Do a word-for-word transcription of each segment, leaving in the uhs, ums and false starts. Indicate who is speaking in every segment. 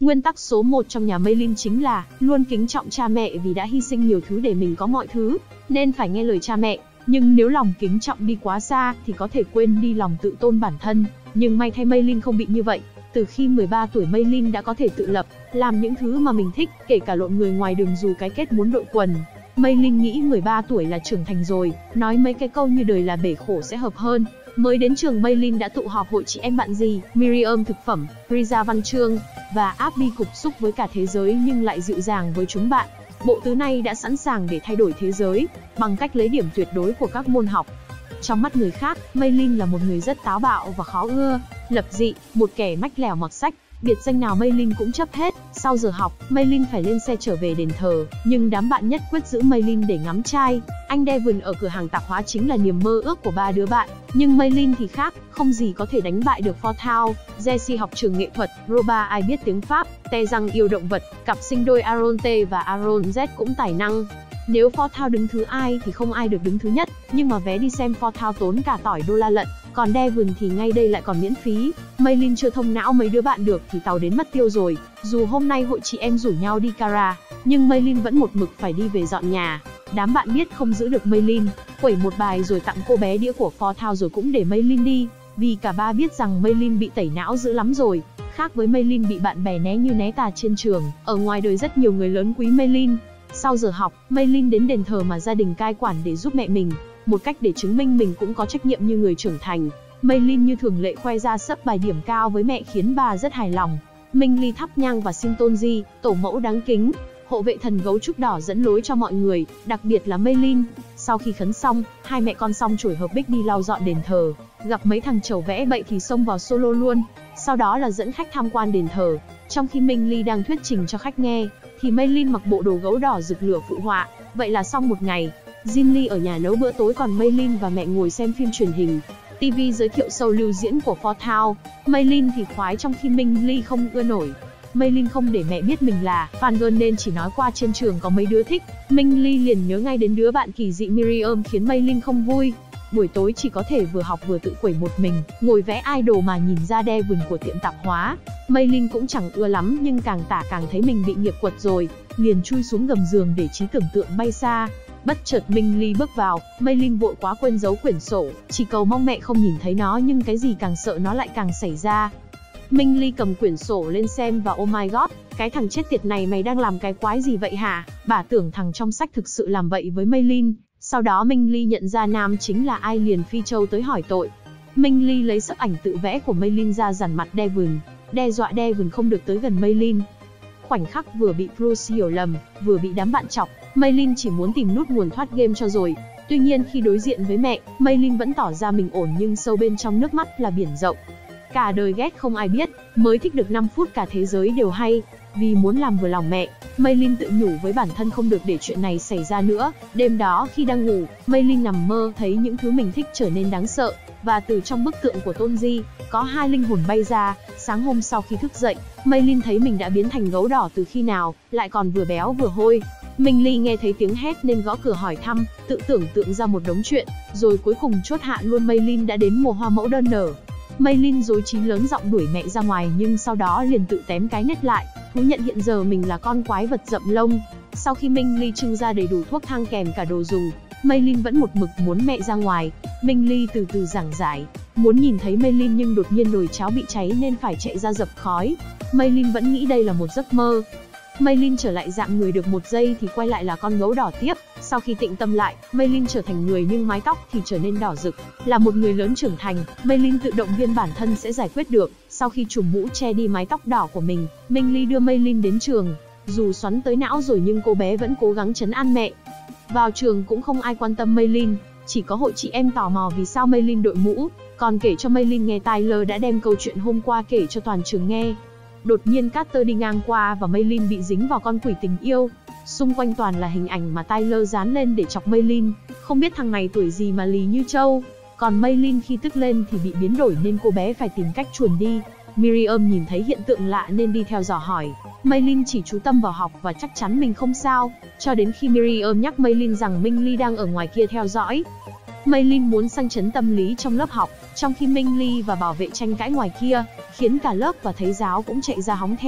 Speaker 1: Nguyên tắc số một trong nhà Maylin chính là luôn kính trọng cha mẹ vì đã hy sinh nhiều thứ để mình có mọi thứ, nên phải nghe lời cha mẹ. Nhưng nếu lòng kính trọng đi quá xa thì có thể quên đi lòng tự tôn bản thân. Nhưng may thay Maylin không bị như vậy. Từ khi mười ba tuổi Maylin đã có thể tự lập, làm những thứ mà mình thích, kể cả lộn người ngoài đường dù cái kết muốn đội quần. Maylin nghĩ mười ba tuổi là trưởng thành rồi, nói mấy cái câu như đời là bể khổ sẽ hợp hơn. Mới đến trường Maylin đã tụ họp hội chị em bạn gì, Miriam thực phẩm, Riza văn chương, và Abby cục xúc với cả thế giới nhưng lại dịu dàng với chúng bạn. Bộ tứ này đã sẵn sàng để thay đổi thế giới, bằng cách lấy điểm tuyệt đối của các môn học. Trong mắt người khác, Maylin là một người rất táo bạo và khó ưa, lập dị, một kẻ mách lẻo mọt sách. Biệt danh nào Maylin cũng chấp hết. Sau giờ học, Maylin phải lên xe trở về đền thờ, nhưng đám bạn nhất quyết giữ Maylin để ngắm trai. Anh Devon ở cửa hàng tạp hóa chính là niềm mơ ước của ba đứa bạn, nhưng Maylin thì khác, không gì có thể đánh bại được Fortown. Jessie học trường nghệ thuật, Roba ai biết tiếng Pháp, Te răng yêu động vật, cặp sinh đôi Aaron T và Aaron Z cũng tài năng. Nếu Fortown đứng thứ ai thì không ai được đứng thứ nhất, nhưng mà vé đi xem Fortown tốn cả tỏi đô la lận, còn Devon thì ngay đây lại còn miễn phí. Maylin chưa thông não mấy đứa bạn được thì tàu đến mất tiêu rồi. Dù hôm nay hội chị em rủ nhau đi Cara, nhưng Maylin vẫn một mực phải đi về dọn nhà. Đám bạn biết không giữ được Maylin, quẩy một bài rồi tặng cô bé đĩa của Fortown rồi cũng để Maylin đi, vì cả ba biết rằng Maylin bị tẩy não dữ lắm rồi. Khác với Maylin bị bạn bè né như né tà trên trường, ở ngoài đời rất nhiều người lớn quý Maylin. Sau giờ học, Maylin đến đền thờ mà gia đình cai quản để giúp mẹ mình, một cách để chứng minh mình cũng có trách nhiệm như người trưởng thành. Maylin như thường lệ khoe ra sấp bài điểm cao với mẹ khiến bà rất hài lòng. Minh Ly thắp nhang và xin tôn Di, tổ mẫu đáng kính, hộ vệ thần gấu trúc đỏ dẫn lối cho mọi người, đặc biệt là Maylin. Sau khi khấn xong, hai mẹ con xong chổi hợp bích đi lau dọn đền thờ, gặp mấy thằng trầu vẽ bậy thì xông vào solo luôn. Sau đó là dẫn khách tham quan đền thờ. Trong khi Minh Ly đang thuyết trình cho khách nghe, thì Maylin mặc bộ đồ gấu đỏ rực lửa phụ họa. Vậy là xong một ngày. Jin Lee ở nhà nấu bữa tối còn Maylin và mẹ ngồi xem phim truyền hình. ti vi giới thiệu show lưu diễn của Fortown. Maylin thì khoái trong khi Minh Ly không ưa nổi. Maylin không để mẹ biết mình là fan girl nên chỉ nói qua trên trường có mấy đứa thích. Minh Ly liền nhớ ngay đến đứa bạn kỳ dị Miriam khiến Maylin không vui. Buổi tối chỉ có thể vừa học vừa tự quẩy một mình, ngồi vẽ idol mà nhìn ra Devon của tiệm tạp hóa. Maylin cũng chẳng ưa lắm nhưng càng tả càng thấy mình bị nghiệp quật rồi, liền chui xuống gầm giường để trí tưởng tượng bay xa. Bất chợt Minh Ly bước vào, Maylin vội quá quên giấu quyển sổ, chỉ cầu mong mẹ không nhìn thấy nó nhưng cái gì càng sợ nó lại càng xảy ra. Minh Ly cầm quyển sổ lên xem và oh my god, cái thằng chết tiệt này mày đang làm cái quái gì vậy hả? Bà tưởng thằng trong sách thực sự làm vậy với Maylin. Sau đó Minh Ly nhận ra nam chính là ai liền phi châu tới hỏi tội. Minh Ly lấy sấp ảnh tự vẽ của Maylin ra dằn mặt Devon, đe dọa Devon không được tới gần Maylin. Khoảnh khắc vừa bị Bruce hiểu lầm, vừa bị đám bạn chọc, Maylin chỉ muốn tìm nút nguồn thoát game cho rồi. Tuy nhiên khi đối diện với mẹ, Maylin vẫn tỏ ra mình ổn nhưng sâu bên trong nước mắt là biển rộng. Cả đời ghét không ai biết, mới thích được năm phút cả thế giới đều hay. Vì muốn làm vừa lòng mẹ, Maylin tự nhủ với bản thân không được để chuyện này xảy ra nữa. Đêm đó khi đang ngủ, Maylin nằm mơ thấy những thứ mình thích trở nên đáng sợ. Và từ trong bức tượng của Tôn Di, có hai linh hồn bay ra. Sáng hôm sau khi thức dậy, Maylin thấy mình đã biến thành gấu đỏ từ khi nào, lại còn vừa béo vừa hôi. Minh Ly nghe thấy tiếng hét nên gõ cửa hỏi thăm, tự tưởng tượng ra một đống chuyện, rồi cuối cùng chốt hạ luôn Maylin đã đến mùa hoa mẫu đơn nở. Maylin rối trí lớn giọng đuổi mẹ ra ngoài nhưng sau đó liền tự tém cái nét lại, thú nhận hiện giờ mình là con quái vật rậm lông. Sau khi Minh Ly trưng ra đầy đủ thuốc thang kèm cả đồ dùng, Maylin vẫn một mực muốn mẹ ra ngoài. Minh Ly từ từ giảng giải, muốn nhìn thấy Maylin nhưng đột nhiên nồi cháo bị cháy nên phải chạy ra dập khói. Maylin vẫn nghĩ đây là một giấc mơ. Maylin trở lại dạng người được một giây thì quay lại là con gấu đỏ tiếp. Sau khi tĩnh tâm lại, Maylin trở thành người nhưng mái tóc thì trở nên đỏ rực. Là một người lớn trưởng thành, Maylin tự động viên bản thân sẽ giải quyết được. Sau khi trùm mũ che đi mái tóc đỏ của mình, Minh Ly đưa Maylin đến trường. Dù xoắn tới não rồi nhưng cô bé vẫn cố gắng trấn an mẹ. Vào trường cũng không ai quan tâm Maylin, chỉ có hội chị em tò mò vì sao Maylin đội mũ, còn kể cho Maylin nghe Tyler đã đem câu chuyện hôm qua kể cho toàn trường nghe. Đột nhiên Carter đi ngang qua và Maylin bị dính vào con quỷ tình yêu. Xung quanh toàn là hình ảnh mà Tyler dán lên để chọc Maylin, không biết thằng này tuổi gì mà lì như trâu. Còn Maylin khi tức lên thì bị biến đổi nên cô bé phải tìm cách chuồn đi. Miriam nhìn thấy hiện tượng lạ nên đi theo dò hỏi. Maylin chỉ chú tâm vào học và chắc chắn mình không sao, cho đến khi Miriam nhắc Maylin rằng Minh Ly đang ở ngoài kia theo dõi. Maylin muốn sang chấn tâm lý trong lớp học, trong khi Minh Ly và bảo vệ tranh cãi ngoài kia, khiến cả lớp và thầy giáo cũng chạy ra hóng theo.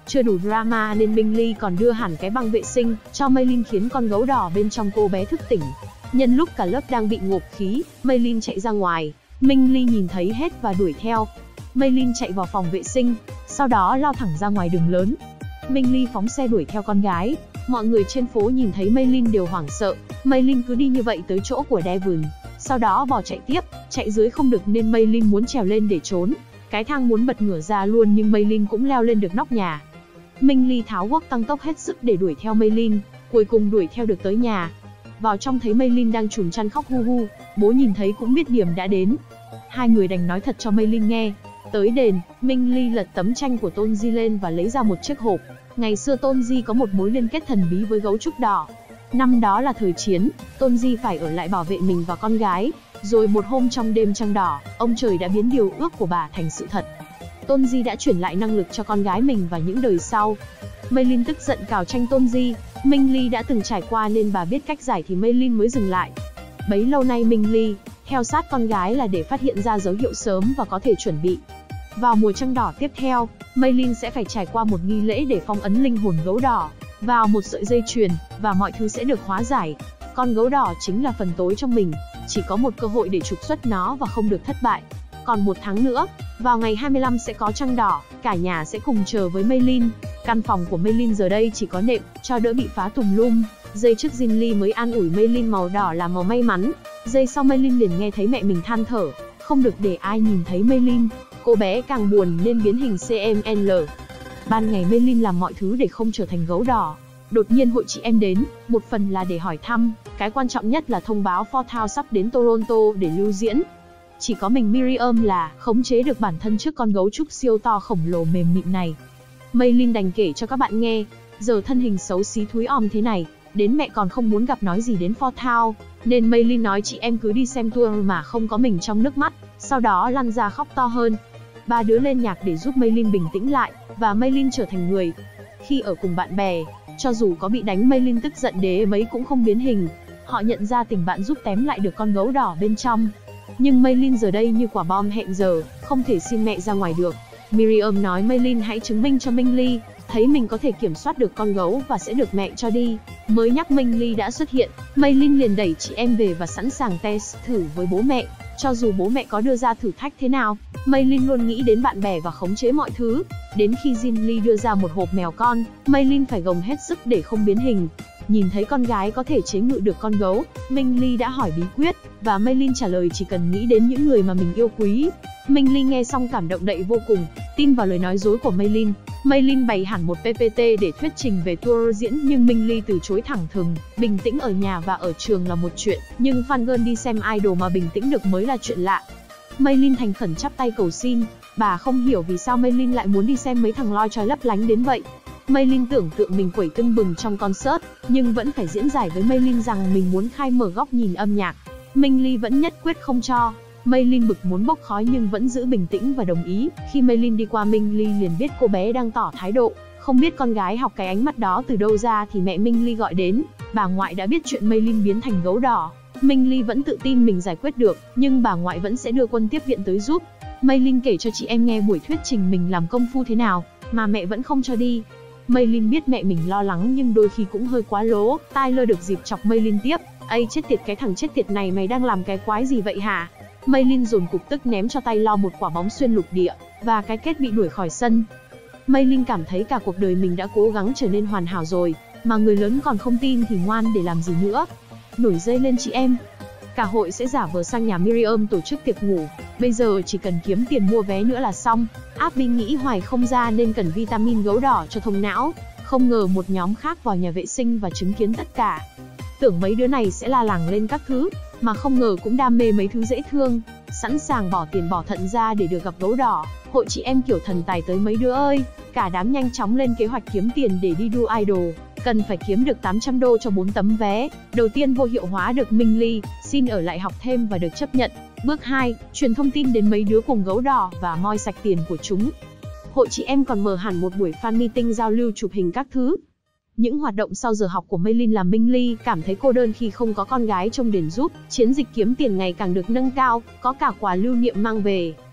Speaker 1: Chưa đủ drama nên Minh Ly còn đưa hẳn cái băng vệ sinh cho Mây Linh khiến con gấu đỏ bên trong cô bé thức tỉnh. Nhân lúc cả lớp đang bị ngộp khí, Mây Linh chạy ra ngoài. Minh Ly nhìn thấy hết và đuổi theo. Mây Linh chạy vào phòng vệ sinh, sau đó lao thẳng ra ngoài đường lớn. Minh Ly phóng xe đuổi theo con gái. Mọi người trên phố nhìn thấy Mây Linh đều hoảng sợ. Mây Linh cứ đi như vậy tới chỗ của Devon, sau đó bỏ chạy tiếp. Chạy dưới không được nên Mây Linh muốn trèo lên để trốn. Cái thang muốn bật ngửa ra luôn nhưng Mây Linh cũng leo lên được nóc nhà. Minh Ly tháo guốc tăng tốc hết sức để đuổi theo Mây Linh, cuối cùng đuổi theo được tới nhà. Vào trong thấy Mây Linh đang trùm chăn khóc hu hu, bố nhìn thấy cũng biết điểm đã đến. Hai người đành nói thật cho Mây Linh nghe. Tới đền, Minh Ly lật tấm tranh của Tôn Di lên và lấy ra một chiếc hộp. Ngày xưa Tôn Di có một mối liên kết thần bí với gấu trúc đỏ. Năm đó là thời chiến, Tôn Di phải ở lại bảo vệ mình và con gái. Rồi một hôm trong đêm trăng đỏ, ông trời đã biến điều ước của bà thành sự thật. Tôn Di đã chuyển lại năng lực cho con gái mình và những đời sau. Mây Linh tức giận cào tranh Tôn Di. Minh Ly đã từng trải qua nên bà biết cách giải thì Mây Linh mới dừng lại. Bấy lâu nay Minh Ly theo sát con gái là để phát hiện ra dấu hiệu sớm và có thể chuẩn bị. Vào mùa trăng đỏ tiếp theo, Mây Linh sẽ phải trải qua một nghi lễ để phong ấn linh hồn gấu đỏ vào một sợi dây chuyền và mọi thứ sẽ được hóa giải. Con gấu đỏ chính là phần tối trong mình, chỉ có một cơ hội để trục xuất nó và không được thất bại. Còn một tháng nữa, vào ngày hai mươi lăm sẽ có trăng đỏ, cả nhà sẽ cùng chờ với Mây Linh. Căn phòng của Mây Linh giờ đây chỉ có nệm, cho đỡ bị phá tùm lum. Giây trước Jin Lee mới an ủi Mây Linh màu đỏ là màu may mắn. Giây sau Mây Linh liền nghe thấy mẹ mình than thở, không được để ai nhìn thấy Mây Linh. Cô bé càng buồn nên biến hình xê em lờ. Ban ngày Mây Linh làm mọi thứ để không trở thành gấu đỏ. Đột nhiên hội chị em đến, một phần là để hỏi thăm, cái quan trọng nhất là thông báo Four Town sắp đến Toronto để lưu diễn. Chỉ có mình Miriam là khống chế được bản thân trước con gấu trúc siêu to khổng lồ mềm mịn này. Mây Linh đành kể cho các bạn nghe, giờ thân hình xấu xí thúi om thế này, đến mẹ còn không muốn gặp nói gì đến Four Town, nên Mây Linh nói chị em cứ đi xem tour mà không có mình trong nước mắt, sau đó lăn ra khóc to hơn. Ba đứa lên nhạc để giúp Mây Linh bình tĩnh lại, và Mây Linh trở thành người. Khi ở cùng bạn bè, cho dù có bị đánh Mây Linh tức giận đế mấy cũng không biến hình. Họ nhận ra tình bạn giúp tém lại được con gấu đỏ bên trong. Nhưng Mây Linh giờ đây như quả bom hẹn giờ, không thể xin mẹ ra ngoài được. Miriam nói Mây Linh hãy chứng minh cho Minh Ly, thấy mình có thể kiểm soát được con gấu và sẽ được mẹ cho đi. Mới nhắc Minh Ly đã xuất hiện, Mây Linh liền đẩy chị em về và sẵn sàng test thử với bố mẹ. Cho dù bố mẹ có đưa ra thử thách thế nào, Mây Linh luôn nghĩ đến bạn bè và khống chế mọi thứ. Đến khi Jin Lee đưa ra một hộp mèo con, Mây Linh phải gồng hết sức để không biến hình. Nhìn thấy con gái có thể chế ngự được con gấu, Minh Ly đã hỏi bí quyết, và Mây Linh trả lời chỉ cần nghĩ đến những người mà mình yêu quý. Minh Ly nghe xong cảm động đậy vô cùng, tin vào lời nói dối của Mây Linh. Mây Linh bày hẳn một pê pê tê để thuyết trình về tour diễn nhưng Minh Ly từ chối thẳng thừng. Bình tĩnh ở nhà và ở trường là một chuyện, nhưng fan girl đi xem idol mà bình tĩnh được mới là chuyện lạ. Mây Linh thành khẩn chắp tay cầu xin, bà không hiểu vì sao Mây Linh lại muốn đi xem mấy thằng loi choi lấp lánh đến vậy. Mây Linh tưởng tượng mình quẩy tưng bừng trong concert, nhưng vẫn phải diễn giải với Mây Linh rằng mình muốn khai mở góc nhìn âm nhạc. Minh Ly vẫn nhất quyết không cho. Mây Linh bực muốn bốc khói nhưng vẫn giữ bình tĩnh và đồng ý. Khi Mây Linh đi qua Minh Ly liền biết cô bé đang tỏ thái độ. Không biết con gái học cái ánh mắt đó từ đâu ra thì mẹ Minh Ly gọi đến. Bà ngoại đã biết chuyện Mây Linh biến thành gấu đỏ. Minh Ly vẫn tự tin mình giải quyết được, nhưng bà ngoại vẫn sẽ đưa quân tiếp viện tới giúp. Mây Linh kể cho chị em nghe buổi thuyết trình mình làm công phu thế nào, mà mẹ vẫn không cho đi. Mây Linh biết mẹ mình lo lắng nhưng đôi khi cũng hơi quá lố. Tyler được dịp chọc Mây Linh tiếp. Ây chết tiệt, cái thằng chết tiệt này mày đang làm cái quái gì vậy hả? Mây Linh dồn cục tức ném cho Tyler một quả bóng xuyên lục địa, và cái kết bị đuổi khỏi sân. Mây Linh cảm thấy cả cuộc đời mình đã cố gắng trở nên hoàn hảo rồi, mà người lớn còn không tin thì ngoan để làm gì nữa. Nổi dây lên chị em. Cả hội sẽ giả vờ sang nhà Miriam tổ chức tiệc ngủ. Bây giờ chỉ cần kiếm tiền mua vé nữa là xong. Abby nghĩ hoài không ra nên cần vitamin gấu đỏ cho thông não. Không ngờ một nhóm khác vào nhà vệ sinh và chứng kiến tất cả. Tưởng mấy đứa này sẽ la làng lên các thứ, mà không ngờ cũng đam mê mấy thứ dễ thương. Sẵn sàng bỏ tiền bỏ thận ra để được gặp gấu đỏ. Hội chị em kiểu thần tài tới mấy đứa ơi. Cả đám nhanh chóng lên kế hoạch kiếm tiền để đi đua idol. Cần phải kiếm được tám trăm đô cho bốn tấm vé. Đầu tiên vô hiệu hóa được Minh Ly, xin ở lại học thêm và được chấp nhận. Bước hai, truyền thông tin đến mấy đứa cùng gấu đỏ và moi sạch tiền của chúng. Hội chị em còn mở hẳn một buổi fan meeting giao lưu chụp hình các thứ. Những hoạt động sau giờ học của Mây Linh làm Minh Ly cảm thấy cô đơn khi không có con gái trông đền giúp. Chiến dịch kiếm tiền ngày càng được nâng cao, có cả quà lưu niệm mang về.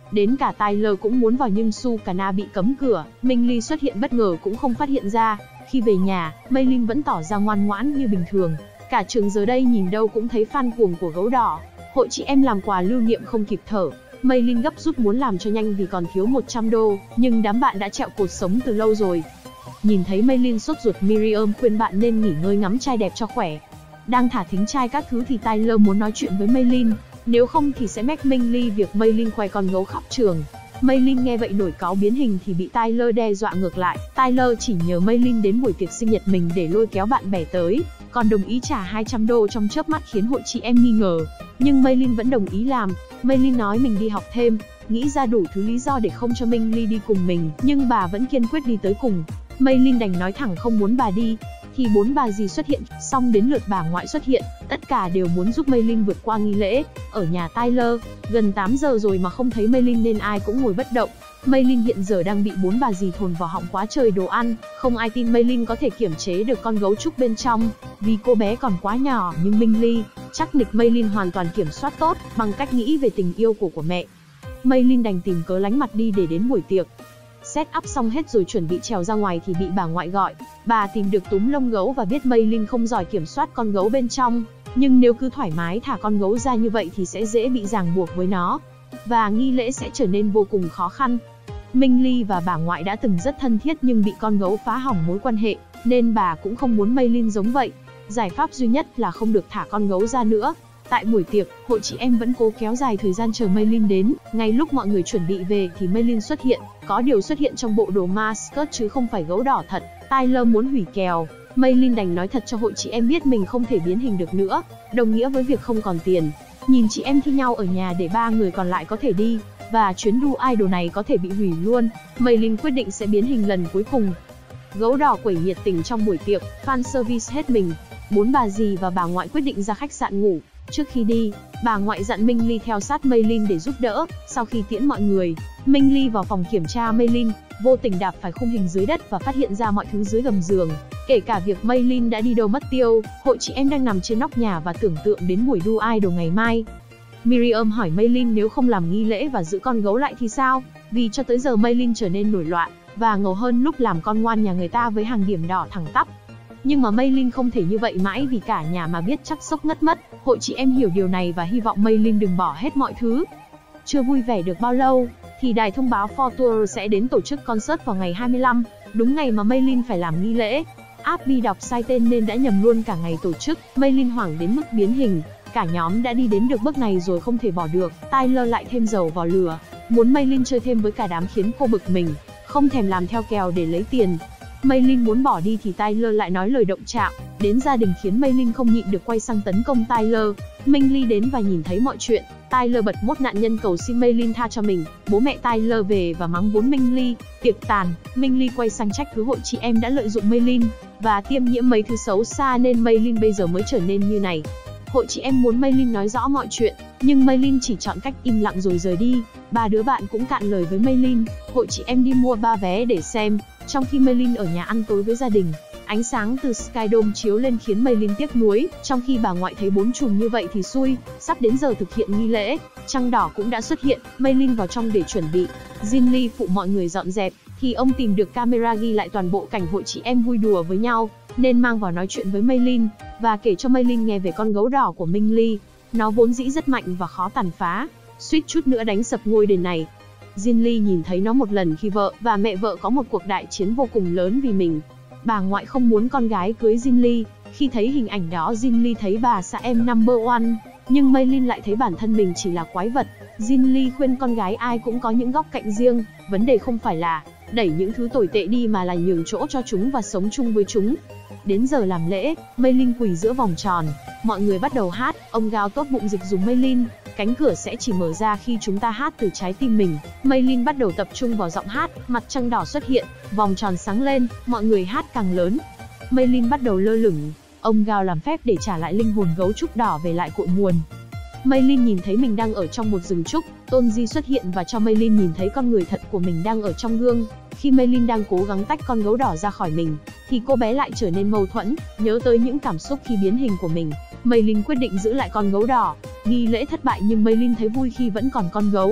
Speaker 1: Đến cả Tyler cũng muốn vào nhưng Sukana bị cấm cửa, Minh Ly xuất hiện bất ngờ cũng không phát hiện ra. Khi về nhà, Mei Lin vẫn tỏ ra ngoan ngoãn như bình thường. Cả trường giờ đây nhìn đâu cũng thấy fan cuồng của gấu đỏ. Hội chị em làm quà lưu niệm không kịp thở. Mei Lin gấp rút muốn làm cho nhanh vì còn thiếu một trăm đô, nhưng đám bạn đã trẹo cột sống từ lâu rồi. Nhìn thấy Mei Lin sốt ruột, Miriam khuyên bạn nên nghỉ ngơi ngắm trai đẹp cho khỏe. Đang thả thính trai các thứ thì Tyler muốn nói chuyện với Mei Lin, nếu không thì sẽ mách Minh Ly việc Mei Lin khoe con gấu khắp trường. Mei Lin nghe vậy nổi cáu biến hình thì bị Tyler đe dọa ngược lại. Tyler chỉ nhờ Mei Lin đến buổi tiệc sinh nhật mình để lôi kéo bạn bè tới, còn đồng ý trả hai trăm đô trong chớp mắt khiến hội chị em nghi ngờ. Nhưng Mei Lin vẫn đồng ý làm. Mei Lin nói mình đi học thêm, nghĩ ra đủ thứ lý do để không cho Minh Ly đi cùng mình, nhưng bà vẫn kiên quyết đi tới cùng. Mei Lin đành nói thẳng không muốn bà đi. Thì bốn bà dì xuất hiện, xong đến lượt bà ngoại xuất hiện, tất cả đều muốn giúp Mei Lin vượt qua nghi lễ. Ở nhà Tyler, gần tám giờ rồi mà không thấy Mei Lin nên ai cũng ngồi bất động. Mei Lin hiện giờ đang bị bốn bà dì thồn vào họng quá trời đồ ăn, không ai tin Mei Lin có thể kiểm chế được con gấu trúc bên trong, vì cô bé còn quá nhỏ. Nhưng Minh Ly chắc nịch Mei Lin hoàn toàn kiểm soát tốt bằng cách nghĩ về tình yêu của của mẹ. Mei Lin đành tìm cớ lánh mặt đi để đến buổi tiệc. Set up xong hết rồi chuẩn bị trèo ra ngoài thì bị bà ngoại gọi. Bà tìm được túm lông gấu và biết Mei Lin không giỏi kiểm soát con gấu bên trong, nhưng nếu cứ thoải mái thả con gấu ra như vậy thì sẽ dễ bị ràng buộc với nó, và nghi lễ sẽ trở nên vô cùng khó khăn. Minh Ly và bà ngoại đã từng rất thân thiết nhưng bị con gấu phá hỏng mối quan hệ, nên bà cũng không muốn Mei Lin giống vậy. Giải pháp duy nhất là không được thả con gấu ra nữa. Tại buổi tiệc, hội chị em vẫn cố kéo dài thời gian chờ Mei Lin đến. Ngay lúc mọi người chuẩn bị về thì Mei Lin xuất hiện, có điều xuất hiện trong bộ đồ mascot chứ không phải gấu đỏ thật. Tyler muốn hủy kèo, Mei Lin đành nói thật cho hội chị em biết mình không thể biến hình được nữa, đồng nghĩa với việc không còn tiền. Nhìn chị em thi nhau ở nhà để ba người còn lại có thể đi, và chuyến đu idol này có thể bị hủy luôn. Mei Lin quyết định sẽ biến hình lần cuối cùng. Gấu đỏ quẩy nhiệt tình trong buổi tiệc, fan service hết mình. Bốn bà dì và bà ngoại quyết định ra khách sạn ngủ. Trước khi đi, bà ngoại dặn Minh Ly theo sát Mei Lin để giúp đỡ. Sau khi tiễn mọi người, Minh Ly vào phòng kiểm tra Mei Lin, vô tình đạp phải khung hình dưới đất và phát hiện ra mọi thứ dưới gầm giường, kể cả việc Mei Lin đã đi đâu mất tiêu. Hội chị em đang nằm trên nóc nhà và tưởng tượng đến buổi đu idol ngày mai. Miriam hỏi Mei Lin nếu không làm nghi lễ và giữ con gấu lại thì sao, vì cho tới giờ Mei Lin trở nên nổi loạn và ngầu hơn lúc làm con ngoan nhà người ta với hàng điểm đỏ thẳng tắp. Nhưng mà Mei Lin không thể như vậy mãi vì cả nhà mà biết chắc sốc ngất mất. Hội chị em hiểu điều này và hy vọng Mei Lin đừng bỏ hết mọi thứ. Chưa vui vẻ được bao lâu, thì đài thông báo For Tour sẽ đến tổ chức concert vào ngày hai mươi lăm, đúng ngày mà Mei Lin phải làm nghi lễ. Abby đọc sai tên nên đã nhầm luôn cả ngày tổ chức. Mei Lin hoảng đến mức biến hình. Cả nhóm đã đi đến được bước này rồi không thể bỏ được. Tyler lại thêm dầu vào lửa, muốn Mei Lin chơi thêm với cả đám khiến cô bực mình, không thèm làm theo kèo để lấy tiền. Mei Lin muốn bỏ đi thì Tyler lại nói lời động chạm đến gia đình khiến Mei Lin không nhịn được quay sang tấn công Tyler. Minh Ly đến và nhìn thấy mọi chuyện. Tyler bật mốt nạn nhân cầu xin Mei Lin tha cho mình. Bố mẹ Tyler về và mắng vốn Minh Ly. Tiệc tàn, Minh Ly quay sang trách cứ hội chị em đã lợi dụng Mei Lin và tiêm nhiễm mấy thứ xấu xa nên Mei Lin bây giờ mới trở nên như này. Hội chị em muốn Mei Lin nói rõ mọi chuyện, nhưng Mei Lin chỉ chọn cách im lặng rồi rời đi. Ba đứa bạn cũng cạn lời với Mei Lin. Hội chị em đi mua ba vé để xem, trong khi Mei Lin ở nhà ăn tối với gia đình. Ánh sáng từ Skydome chiếu lên khiến Mei Lin tiếc nuối, trong khi bà ngoại thấy bốn chùm như vậy thì xui. Sắp đến giờ thực hiện nghi lễ, trăng đỏ cũng đã xuất hiện. Mei Lin vào trong để chuẩn bị. Jin Lee phụ mọi người dọn dẹp, thì ông tìm được camera ghi lại toàn bộ cảnh hội chị em vui đùa với nhau, nên mang vào nói chuyện với Mei Lin và kể cho Mei Lin nghe về con gấu đỏ của Minh Ly. Nó vốn dĩ rất mạnh và khó tàn phá, suýt chút nữa đánh sập ngôi đền này. Jin Lee nhìn thấy nó một lần khi vợ và mẹ vợ có một cuộc đại chiến vô cùng lớn vì mình. Bà ngoại không muốn con gái cưới Jin Lee. Khi thấy hình ảnh đó, Jin Lee thấy bà xã em number one, nhưng Mei Lin lại thấy bản thân mình chỉ là quái vật. Jin Lee khuyên con gái ai cũng có những góc cạnh riêng, vấn đề không phải là đẩy những thứ tồi tệ đi mà là nhường chỗ cho chúng và sống chung với chúng. Đến giờ làm lễ, Mei Lin quỳ giữa vòng tròn, mọi người bắt đầu hát. Ông Gao tốt bụng dịch dùng Mei Lin, cánh cửa sẽ chỉ mở ra khi chúng ta hát từ trái tim mình. Mei Lin bắt đầu tập trung vào giọng hát, mặt trăng đỏ xuất hiện, vòng tròn sáng lên, mọi người hát càng lớn. Mei Lin bắt đầu lơ lửng, ông Gao làm phép để trả lại linh hồn gấu trúc đỏ về lại cội nguồn. Mei Lin nhìn thấy mình đang ở trong một rừng trúc. Tôn Di xuất hiện và cho Mei Lin nhìn thấy con người thật của mình đang ở trong gương. Khi Mei Lin đang cố gắng tách con gấu đỏ ra khỏi mình, thì cô bé lại trở nên mâu thuẫn, nhớ tới những cảm xúc khi biến hình của mình. Mei Lin quyết định giữ lại con gấu đỏ. Nghi lễ thất bại nhưng Mei Lin thấy vui khi vẫn còn con gấu.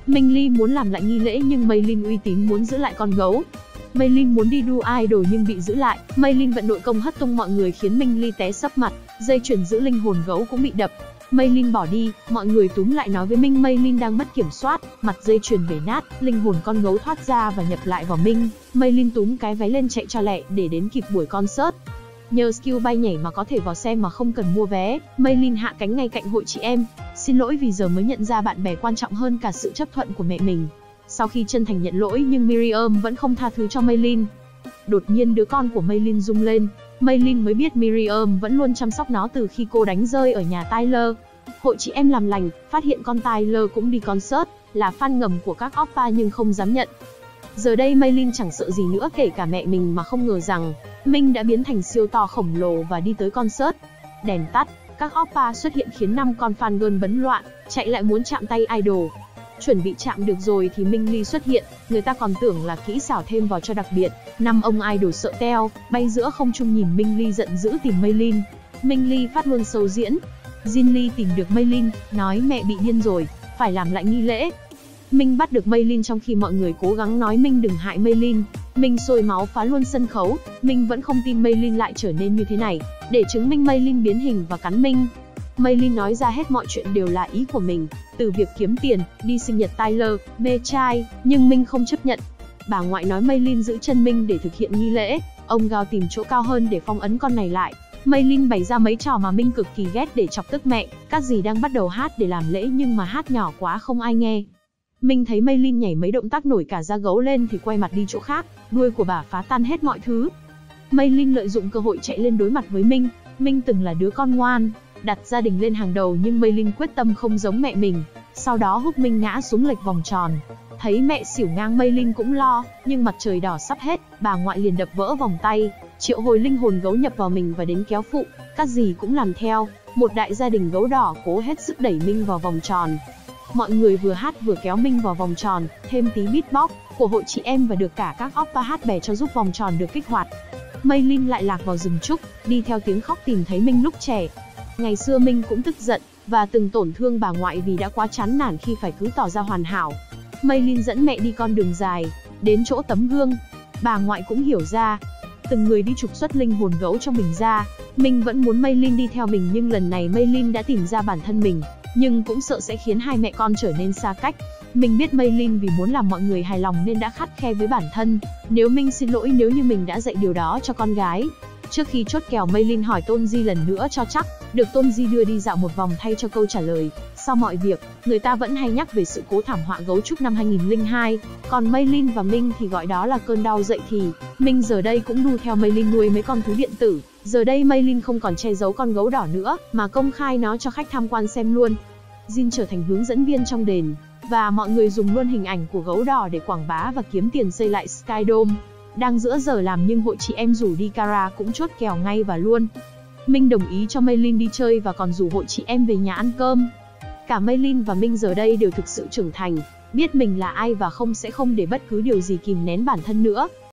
Speaker 1: Minh Ly muốn làm lại nghi lễ nhưng Mây Linh uy tín muốn giữ lại con gấu. Mây Linh muốn đi đu idol nhưng bị giữ lại, Mây Linh vận nội công hất tung mọi người khiến Minh Ly té sấp mặt, dây chuyền giữ linh hồn gấu cũng bị đập. Mây Linh bỏ đi, mọi người túm lại nói với Minh Mây Linh đang mất kiểm soát, mặt dây chuyền bể nát, linh hồn con gấu thoát ra và nhập lại vào Minh. Mây Linh túm cái váy lên chạy cho lẹ để đến kịp buổi concert. Nhờ skill bay nhảy mà có thể vào xem mà không cần mua vé, Mây Linh hạ cánh ngay cạnh hội chị em. Xin lỗi vì giờ mới nhận ra bạn bè quan trọng hơn cả sự chấp thuận của mẹ mình. Sau khi chân thành nhận lỗi nhưng Miriam vẫn không tha thứ cho Mây Linh. Đột nhiên đứa con của Mây Linh rung lên. Mây Linh mới biết Miriam vẫn luôn chăm sóc nó từ khi cô đánh rơi ở nhà Tyler. Hội chị em làm lành, phát hiện con Tyler cũng đi concert, là fan ngầm của các oppa nhưng không dám nhận. Giờ đây Mây Linh chẳng sợ gì nữa kể cả mẹ mình mà không ngờ rằng Minh đã biến thành siêu to khổng lồ và đi tới concert. Đèn tắt, các oppa xuất hiện khiến năm con fan girl bấn loạn, chạy lại muốn chạm tay idol. Chuẩn bị chạm được rồi thì Minh Ly xuất hiện, người ta còn tưởng là kỹ xảo thêm vào cho đặc biệt. Năm ông idol sợ teo, bay giữa không trung nhìn Minh Ly giận dữ tìm Mây Linh. Minh Ly phát luôn show diễn. Jin Lee tìm được Mây Linh, nói mẹ bị điên rồi, phải làm lại nghi lễ. Minh bắt được Mây Linh trong khi mọi người cố gắng nói Minh đừng hại Mây Linh. Minh sôi máu phá luôn sân khấu, Minh vẫn không tin Mây Linh lại trở nên như thế này, để chứng minh Mây Linh biến hình và cắn Minh. Mây Linh nói ra hết mọi chuyện đều là ý của mình, từ việc kiếm tiền, đi sinh nhật Tyler, mê trai, nhưng Minh không chấp nhận. Bà ngoại nói Mây Linh giữ chân Minh để thực hiện nghi lễ, ông Gao tìm chỗ cao hơn để phong ấn con này lại. Mây Linh bày ra mấy trò mà Minh cực kỳ ghét để chọc tức mẹ, các dì đang bắt đầu hát để làm lễ nhưng mà hát nhỏ quá không ai nghe. Minh thấy Mây Linh nhảy mấy động tác nổi cả da gấu lên thì quay mặt đi chỗ khác, đuôi của bà phá tan hết mọi thứ. Mây Linh lợi dụng cơ hội chạy lên đối mặt với Minh. Minh từng là đứa con ngoan, đặt gia đình lên hàng đầu nhưng Mây Linh quyết tâm không giống mẹ mình. Sau đó húc Minh ngã xuống lệch vòng tròn. Thấy mẹ xỉu ngang Mây Linh cũng lo, nhưng mặt trời đỏ sắp hết, bà ngoại liền đập vỡ vòng tay, triệu hồi linh hồn gấu nhập vào mình và đến kéo phụ, các dì cũng làm theo. Một đại gia đình gấu đỏ cố hết sức đẩy Minh vào vòng tròn. Mọi người vừa hát vừa kéo Minh vào vòng tròn, thêm tí beatbox của hội chị em và được cả các oppa hát bè cho giúp vòng tròn được kích hoạt. Mây Linh lại lạc vào rừng trúc, đi theo tiếng khóc tìm thấy Minh lúc trẻ. Ngày xưa Minh cũng tức giận và từng tổn thương bà ngoại vì đã quá chán nản khi phải cứ tỏ ra hoàn hảo. Mây Linh dẫn mẹ đi con đường dài, đến chỗ tấm gương. Bà ngoại cũng hiểu ra, từng người đi trục xuất linh hồn gấu trong mình ra. Minh vẫn muốn Mây Linh đi theo mình nhưng lần này Mây Linh đã tìm ra bản thân mình, nhưng cũng sợ sẽ khiến hai mẹ con trở nên xa cách. Mình biết Mây Linh vì muốn làm mọi người hài lòng nên đã khắt khe với bản thân. Nếu Minh xin lỗi nếu như mình đã dạy điều đó cho con gái. Trước khi chốt kèo Mây Linh hỏi Tôn Di lần nữa cho chắc, được Tôn Di đưa đi dạo một vòng thay cho câu trả lời. Sau mọi việc, người ta vẫn hay nhắc về sự cố thảm họa gấu trúc năm hai nghìn không trăm lẻ hai, còn Mây Linh và Minh thì gọi đó là cơn đau dậy thì. Minh giờ đây cũng đu theo Mây Linh nuôi mấy con thú điện tử. Giờ đây Mây Linh không còn che giấu con gấu đỏ nữa, mà công khai nó cho khách tham quan xem luôn. Jin trở thành hướng dẫn viên trong đền, và mọi người dùng luôn hình ảnh của gấu đỏ để quảng bá và kiếm tiền xây lại Sky Dome. Đang giữa giờ làm nhưng hội chị em rủ đi Kara cũng chốt kèo ngay và luôn. Minh đồng ý cho Mây Linh đi chơi và còn rủ hội chị em về nhà ăn cơm. Cả Mây Linh và Minh giờ đây đều thực sự trưởng thành, biết mình là ai và không sẽ không để bất cứ điều gì kìm nén bản thân nữa.